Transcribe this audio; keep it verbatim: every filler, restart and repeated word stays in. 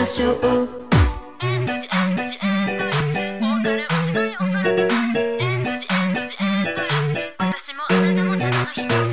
しょう。 エンドジエンドジエンドレス、お別れをしないおそらくない。エンドジエンドジエンドレス、私もあなたもただの人。